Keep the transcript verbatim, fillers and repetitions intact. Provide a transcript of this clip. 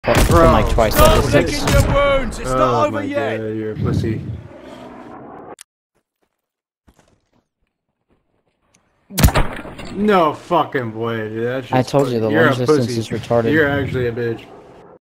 Bro, like twice. Stop licking your wounds. It's oh not over my yet. God, you're a pussy. No fucking way, dude. That's just I told you the you're lunge a distance pussy. is retarded. You're actually a bitch.